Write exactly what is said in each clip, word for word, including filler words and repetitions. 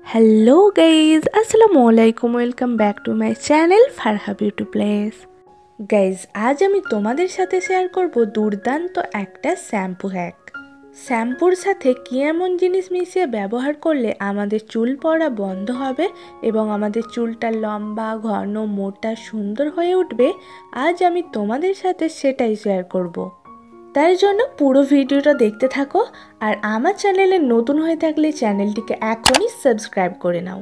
Hello guys अस्सलामु आलाइकुम welcome back to my channel Farha beauty place. Guys आज আমি তোমাদের সাথে শেয়ার করব দুর্দান্ত একটা শ্যাম্পু হ্যাক। শ্যাম্পুর সাথে কি এমন জিনিস মিশিয়ে ব্যবহার করলে আমাদের চুল পড়া বন্ধ হবে এবং আমাদের চুলটা লম্বা ঘন মোটা সুন্দর হয়ে উঠবে, আজ আমি তোমাদের সাথে সেটাই শেয়ার করব। তার জন্য পুরো ভিডিওটা দেখতে থাকো আর আমার চ্যানেলে নতুন হয়ে থাকলে চ্যানেলটিকে এখনই সাবস্ক্রাইব করে নাও।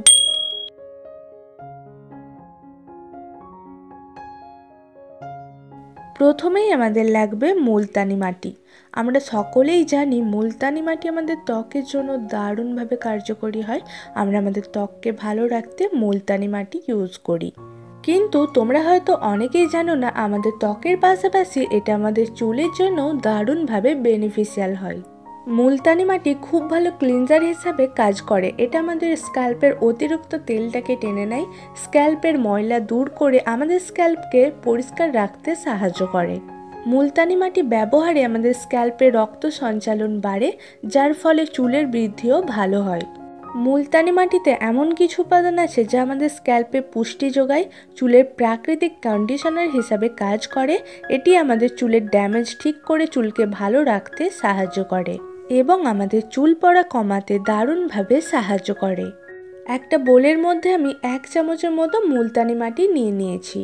প্রথমেই আমাদের লাগবে মুলতানি মাটি। আমরা সকলেই জানি মুলতানি মাটি আমাদের ত্বকের জন্য দারুণভাবে কার্যকরী হয়। আমরা আমাদের ত্বককে ভালো রাখতে মুলতানি মাটি ইউজ করি, কিন্তু তোমরা হয়তো অনেকেই জানো না আমাদের ত্বকের পাশাপাশি এটা আমাদের চুলের জন্য দারুণভাবে বেনিফিশিয়াল হয়। মুলতানি মাটি খুব ভালো ক্লিনজার হিসাবে কাজ করে। এটা আমাদের স্ক্যাল্পের অতিরিক্ত তেলটাকে টেনে নেয়, স্ক্যাল্পের ময়লা দূর করে আমাদের স্ক্যাল্পকে পরিষ্কার রাখতে সাহায্য করে। মুলতানি মাটি ব্যবহারে আমাদের স্ক্যাল্পে রক্ত সঞ্চালন বাড়ে, যার ফলে চুলের বৃদ্ধিও ভালো হয়। মুলতানি মাটিতে এমন কিছু উপাদান আছে যা আমাদের স্ক্যাল্পে পুষ্টি যোগায়, চুলের প্রাকৃতিক কন্ডিশনার হিসাবে কাজ করে। এটি আমাদের চুলের ড্যামেজ ঠিক করে চুলকে ভালো রাখতে সাহায্য করে এবং আমাদের চুল পড়া কমাতে দারুণভাবে সাহায্য করে। একটা বোলের মধ্যে আমি এক চামচের মতো মুলতানি মাটি নিয়ে নিয়েছি।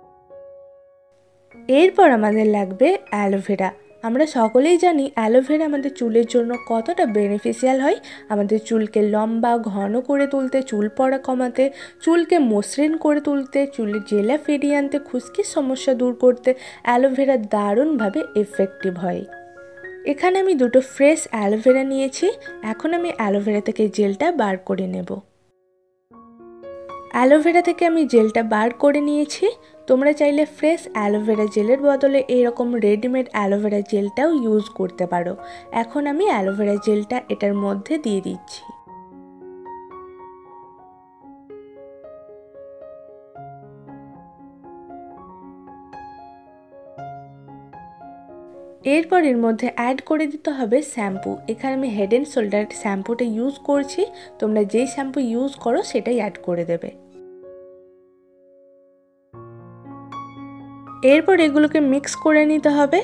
এরপর আমাদের লাগবে অ্যালোভেরা। আমরা সকলেই জানি অ্যালোভেরা আমাদের চুলের জন্য কতটা বেনিফিশিয়াল হয়। আমাদের চুলকে লম্বা ঘন করে তুলতে, চুল পড়া কমাতে, চুলকে মসৃণ করে তুলতে, চুলের জেলা ফিরিয়ে আনতে, খুশকির সমস্যা দূর করতে অ্যালোভেরা দারুণভাবে এফেক্টিভ হয়। এখানে আমি দুটো ফ্রেশ অ্যালোভেরা নিয়েছি। এখন আমি অ্যালোভেরা থেকে জেলটা বার করে নেব। অ্যালোভেরা থেকে আমি জেলটা বার করে নিয়েছি। তোমরা চাইলে ফ্রেশ অ্যালোভেরা জেলের বদলে এরকম রেডিমেড অ্যালোভেরা জেলটাও ইউজ করতে পারো। এখন আমি অ্যালোভেরা জেলটা এটার মধ্যে দিয়ে দিচ্ছি। এরপর এর মধ্যে অ্যাড করে দিতে হবে শ্যাম্পু। এখানে আমি হেড অ্যান্ড শোল্ডার শ্যাম্পুটা ইউজ করছি, তোমরা যেই শ্যাম্পু ইউজ করো সেটাই অ্যাড করে দেবে। এরপর এগুলোকে মিক্স করে নিতে হবে।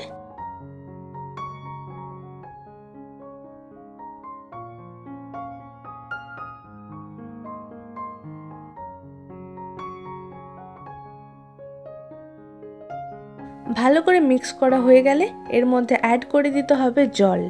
ভালো করে মিক্স করা হয়ে গেলে এর মধ্যে অ্যাড করে দিতে হবে জল।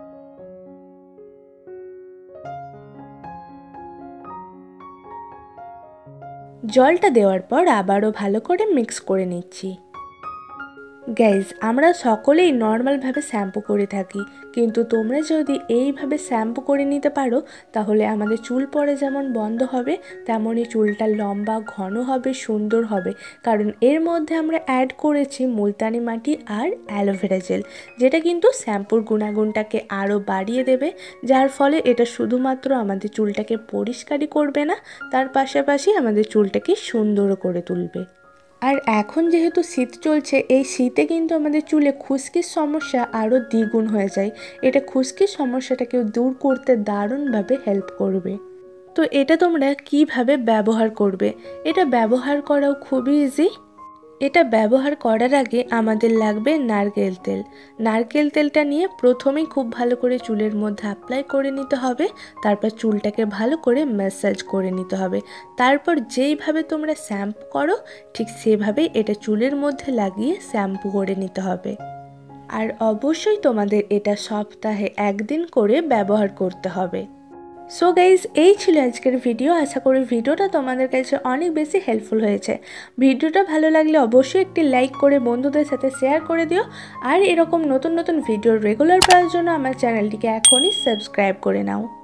জলটা দেওয়ার পর আবারও ভালো করে মিক্স করে নিচ্ছি। গাইজ আমরা সকলেই নর্মালভাবে শ্যাম্পু করে থাকি, কিন্তু তোমরা যদি এইভাবে শ্যাম্পু করে নিতে পারো তাহলে আমাদের চুল পড়া যেমন বন্ধ হবে, তেমনই চুলটা লম্বা ঘন হবে, সুন্দর হবে। কারণ এর মধ্যে আমরা অ্যাড করেছি মুলতানি মাটি আর অ্যালোভেরা জেল, যেটা কিন্তু শ্যাম্পুর গুণাগুণটাকে আরও বাড়িয়ে দেবে, যার ফলে এটা শুধুমাত্র আমাদের চুলটাকে পরিষ্কারই করবে না, তার পাশাপাশি আমাদের চুলটাকে সুন্দরও করে তুলবে। আর এখন যেহেতু শীত চলছে, এই শীতে কিন্তু আমাদের চুলে খুশকির সমস্যা আরও দ্বিগুণ হয়ে যায়। এটা খুশকির সমস্যাটাকেও দূর করতে দারুণভাবে হেল্প করবে। তো এটা তোমরা কিভাবে ব্যবহার করবে? এটা ব্যবহার করাও খুবই ইজি। এটা ব্যবহার করার আগে আমাদের লাগবে নারকেল তেল। নারকেল তেলটা নিয়ে প্রথমেই খুব ভালো করে চুলের মধ্যে অ্যাপ্লাই করে নিতে হবে, তারপর চুলটাকে ভালো করে ম্যাসাজ করে নিতে হবে। তারপর যেইভাবে তোমরা শ্যাম্পু করো ঠিক সেভাবেই এটা চুলের মধ্যে লাগিয়ে শ্যাম্পু করে নিতে হবে। আর অবশ্যই তোমাদের এটা সপ্তাহে একদিন করে ব্যবহার করতে হবে। সো গাইজ এই ছিল আজকের ভিডিও। আশা করি ভিডিওটা তোমাদের কাছে অনেক বেশি হেল্পফুল হয়েছে। ভিডিওটা ভালো লাগলে অবশ্যই একটি লাইক করে বন্ধুদের সাথে শেয়ার করে দিও। আর এরকম নতুন নতুন ভিডিও রেগুলার পাওয়ার জন্য আমার চ্যানেলটিকে এখনই সাবস্ক্রাইব করে নাও।